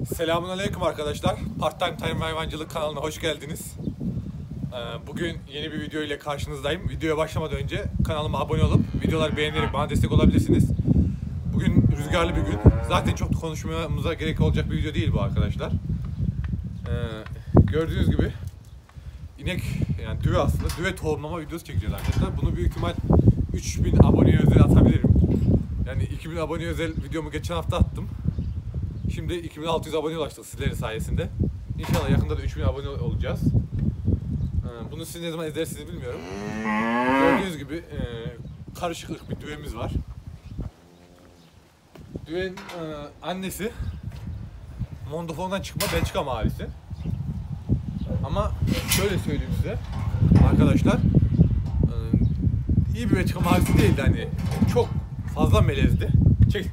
Selamünaleyküm arkadaşlar. Part Time Tarım ve Hayvancılık kanalına hoş geldiniz. Bugün yeni bir video ile karşınızdayım. Videoya başlamadan önce kanalıma abone olup videoları beğenerek bana destek olabilirsiniz. Bugün rüzgarlı bir gün. Zaten çok konuşmamıza gerek olacak bir video değil bu arkadaşlar. Gördüğünüz gibi inek, yani düve aslında. Düve tohumlama videosu çekeceğiz arkadaşlar. Bunu büyük ihtimal 3000 aboneye özel atabilirim. Yani 2000 aboneye özel videomu geçen hafta attım. Şimdi 2600 abone ulaştık sizlerin sayesinde. İnşallah yakında da 3000 abone olacağız. Bunu siz ne zaman izlersiniz bilmiyorum. Gördüğünüz gibi karışık ırk bir düvemiz var. Düvenin annesi Mondofon'dan çıkma Belçika mavisi. Ama şöyle söyleyeyim size arkadaşlar, iyi bir Belçika mavisi değildi, hani çok fazla melezdi. Çek.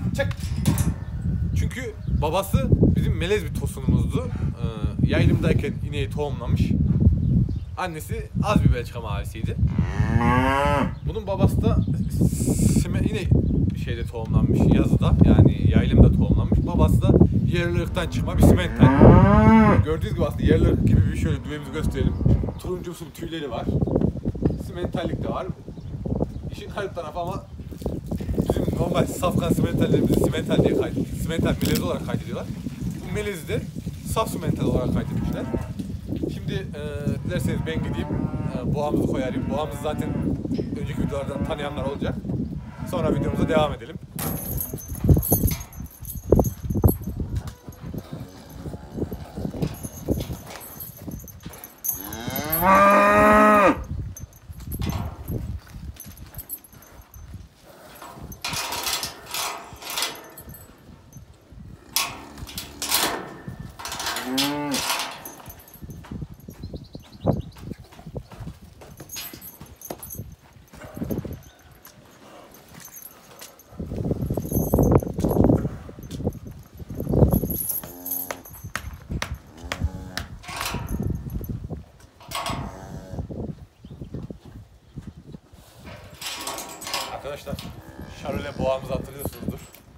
Çünkü babası bizim melez bir tosunumuzdu. Yaylımdayken ineği tohumlamış. Annesi az bir Belçika mavisiydi. Bunun babası da yine şeyde tohumlanmış, yazıda, yani yaylımda tohumlanmış. Babası da yerli ırktan çıkma bir simental. Gördüğünüz gibi aslında yerli ırk gibi bir şöyle düvemizi gösterelim. Turuncumsu bir tüyleri var. Simentallik de var. İşin garip tarafı ama bizim normal safkan simentallerimizi simental diye kaydediyorlar. Simental melez olarak kaydediyorlar. Bu melezi de saf simental olarak kaydetmişler. Şimdi dilerseniz ben gideyim boğamızı koyarım. Boğamızı zaten önceki videolardan tanıyanlar olacak. Sonra videomuza devam edelim. Arkadaşlar, şarole boğamızı hatırlıyorsunuzdur.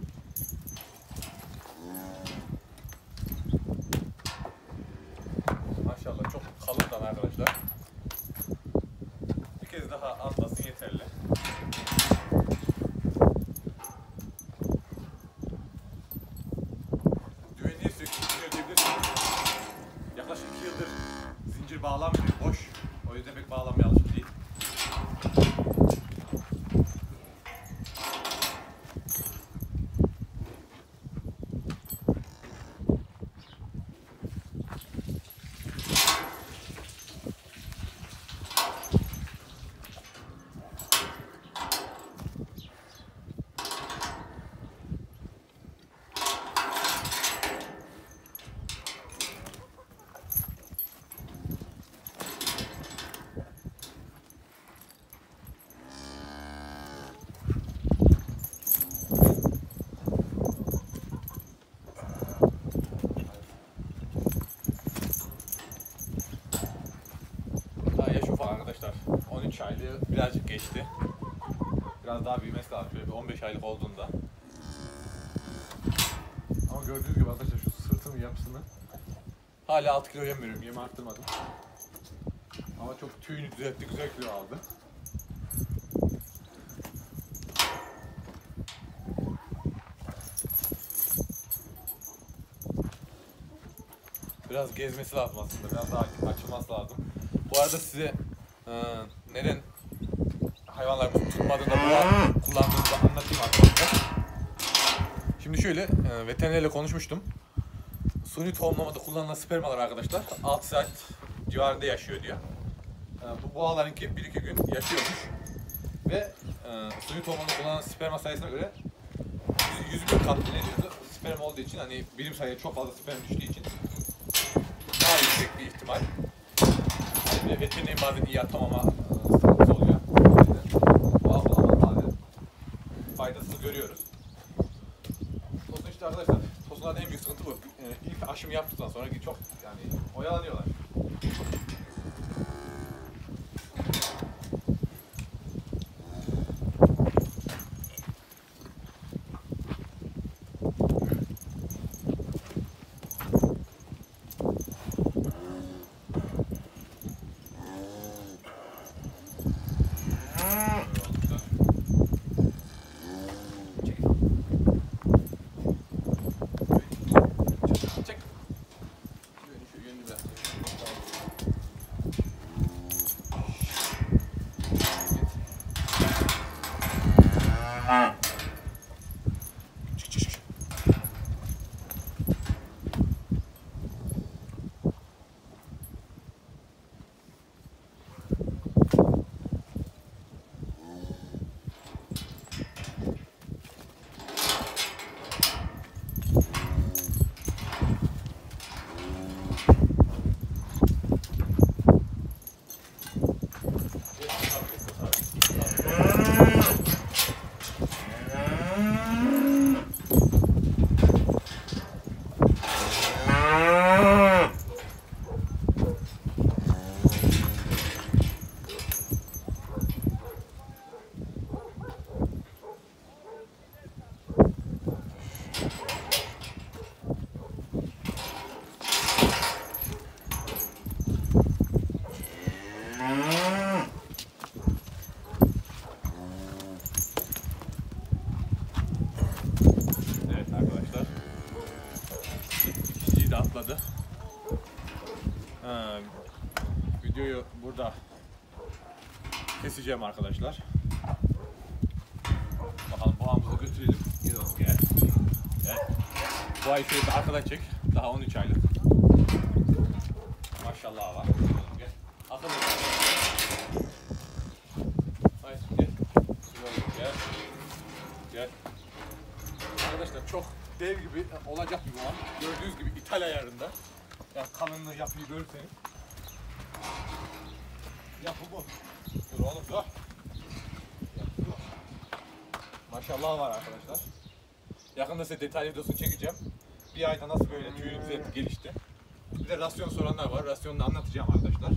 Maşallah çok kalınlar arkadaşlar. Bir kez daha atlasın yeterli. Düğeni niye sürekli gidiyor diyebilirsiniz. Yaklaşık 2 yıldır zincir bağlanmıyor, boş. O yüzden pek bağlanmaya alışık değil. Arkadaşlar 13 aylığı birazcık geçti. Biraz daha büyümesi lazım, şöyle bir 15 aylık olduğunda. Ama gördüğünüz gibi arkadaşlar şu sırtının yapısını hala 6 kilo yem veriyorum, yemi arttırmadım. Ama çok tüyünü düzeltti, güzel kilo aldı. Biraz gezmesi lazım aslında, biraz daha açılması lazım. Bu arada size neden hayvanlarımızı tutmadığında boğa kullandığımızı anlatayım arkadaşlar. Şimdi şöyle, veterinerle konuşmuştum. Suni tohumlamada kullanılan spermalar arkadaşlar 6 saat civarında yaşıyor diyor. Bu boğalarınki 1-2 gün yaşıyormuş. Ve suni tohumlamada kullanılan sperma sayısına göre 100.000 kat deniliyordu. Sperm olduğu için, hani birim sayıya çok fazla sperm düştüğü için daha yüksek bir ihtimal. Yani veterinerin bazen iyi atamama sıkıntısı oluyor. Boğa bulamama faydasını görüyoruz. Tosun işte arkadaşlar, tosunların en büyük sıkıntı bu. İlk aşımı yaptıktan sonra çok yani oyalanıyorlar. yumurtladı. Videoyu burada keseceğim arkadaşlar. Bakalım boğamızı götürelim. Gel. Gel. Boğayı şöyle arkadan çek. Daha 13 aylık. Maşallah var. Gel. Akıllı. Hayır gel. Gel. Gel. Arkadaşlar çok dev gibi olacak bir boğa. Gördüğünüz gibi ithal ayarında. Yani kalınlığı yapıyı görürseniz. Yapı bu. Dur oğlum dur. Dur. Maşallah var arkadaşlar. Yakında size detaylı videosunu çekeceğim. Bir ayda nasıl böyle tüyü gelişti. Bir de rasyon soranlar var. Rasyonunu anlatacağım arkadaşlar.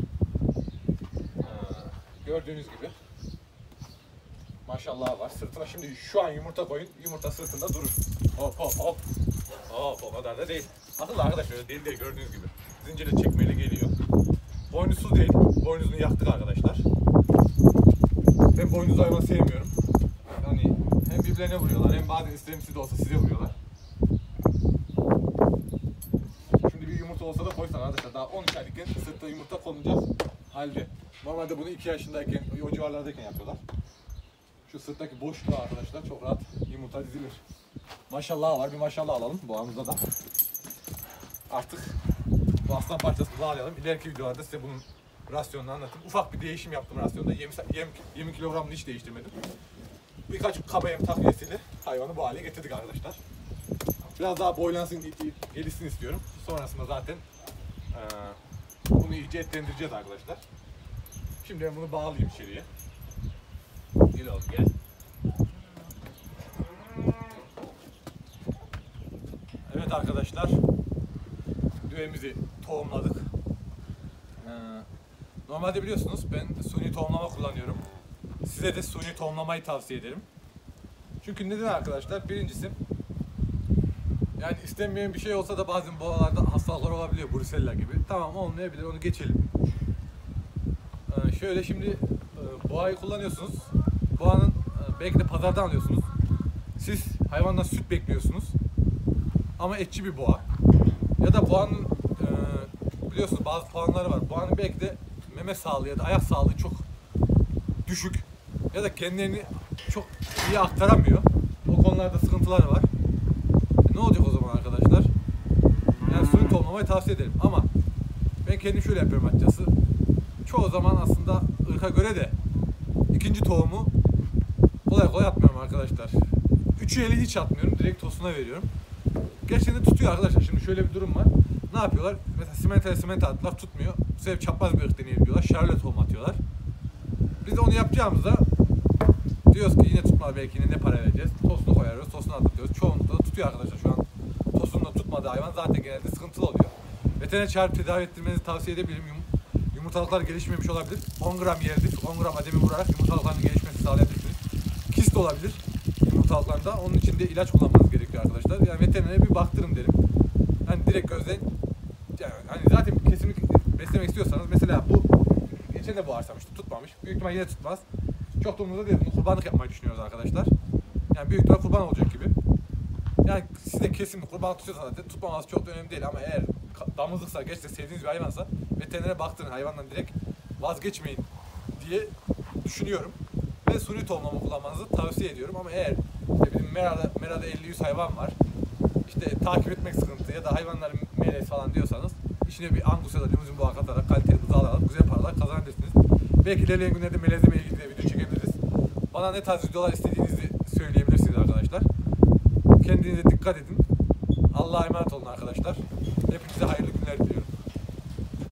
Gördüğünüz gibi. Maşallah var. Sırtına şimdi şu an yumurta koyun. Yumurta sırtında durur. Hop hop hop. Hop o kadar da değil. Akıllı arkadaşlar öyle değil gördüğünüz gibi. Zincirle çekmeyle geliyor. Boynuzsuz değil. Boynuzunu yaktık arkadaşlar. Ben boynuzlu hayvan sevmiyorum. Yani hem birbirlerine vuruyorlar hem bazen istemsiz de olsa size vuruyorlar. Şimdi bir yumurta olsa da koysan arkadaşlar daha 13 aylıkken sırtta yumurta konacak halde. Normalde bunu 2 yaşındayken o civarlardayken yapıyorlar. Şu sırttaki boşluğa arkadaşlar çok rahat yumurta dizilir. Maşallah var, bir maşallah alalım boğamızda da. Artık bu aslan parçasını bağlayalım. İleriki videolarda size bunun rasyonunu anlatayım. Ufak bir değişim yaptım rasyonda. Yem kilogramını hiç değiştirmedim. Birkaç kaba yem takviyesiyle hayvanı bu hale getirdik arkadaşlar. Biraz daha boylansın, gelişsin istiyorum. Sonrasında zaten bunu iyice etlendireceğiz arkadaşlar. Şimdi ben bunu bağlayayım içeriye. Gel oğlum gel. Evet arkadaşlar, düvemizi tohumladık. Normalde biliyorsunuz ben suni tohumlama kullanıyorum. Size de suni tohumlamayı tavsiye ederim. Çünkü neden arkadaşlar? Birincisi, yani istenmeyen bir şey olsa da bazen boğalarda hastalıklar olabiliyor, Brusella gibi. Tamam olmayabilir, onu geçelim. Şöyle şimdi boğayı kullanıyorsunuz. Boğanın belki de pazardan alıyorsunuz. Siz hayvandan süt bekliyorsunuz. Ama etçi bir boğa. Ya da boğanın biliyorsunuz bazı puanları var. Boğanın belki de meme sağlığı ya da ayak sağlığı çok düşük. Ya da kendilerini çok iyi aktaramıyor. O konularda sıkıntıları var. Ne olacak o zaman arkadaşlar? Yani suni tohumlamayı tavsiye ederim. Ama ben kendim şöyle yapıyorum açıkçası. Çoğu zaman aslında ırka göre de ikinci tohumu kolay kolay atmıyorum arkadaşlar. Üçü eli hiç atmıyorum. Direkt tosuna veriyorum. Gerçekten de tutuyor arkadaşlar. Şimdi şöyle bir durum var. Ne yapıyorlar? Mesela simente attılar, tutmuyor. Bu sefer çapraz bir ırk deneyelim diyorlar. Charlotte tohum atıyorlar. Biz de onu yapacağımızda diyoruz ki yine tutmadı, belki yine ne para vereceğiz. Tosunu koyuyoruz, tosunu atıyoruz. Çoğunlukla da tutuyor arkadaşlar. Şu an tosunla tutmadığı hayvan zaten genelde sıkıntılı oluyor. Veteriner çağırıp tedavi ettirmenizi tavsiye edebilirim. Yumurtalıklar gelişmemiş olabilir. 10 gram yerdir, 10 gram ademi vurarak yumurtalıkların gelişmesini sağlayabilirsiniz. Kist olabilir yumurtalıklarında. Onun için de ilaç kullanmanız gerekiyor arkadaşlar. Yani veterinere bir baktırın derim. Hani direkt gözden, yani hani zaten kesinlikle beslemek istiyorsanız, mesela bu geçen de boğarsamıştı, tutmamış. Büyük ihtimal yine tutmaz. Çok da umurda değil. Bunu kurbanlık yapmayı düşünüyoruz arkadaşlar. Yani büyük ihtimal kurban olacak gibi. Yani siz de kesin kurban tutuyorsanız zaten tutmaması çok da önemli değil, ama eğer damızlıksa, gerçekten sevdiğiniz bir hayvansa veterinere baktırın, hayvandan direkt vazgeçmeyin diye düşünüyorum. Ve suni tohumlama kullanmanızı tavsiye ediyorum. Ama eğer bizim merada 50-100 hayvan var, işte takip etmek sıkıntı ya da hayvanların melez falan diyorsanız, içine bir Angus ya da limuzin boğa katarak kaliteli buzağlar alıp güzel paralar kazanabilirsiniz. Belki ilerleyen günlerde melezleme ilgili de video çekebiliriz. Bana ne tarz videolar istediğinizi söyleyebilirsiniz arkadaşlar. Kendinize dikkat edin. Allah'a emanet olun arkadaşlar. Hepinize hayırlı günler diliyorum.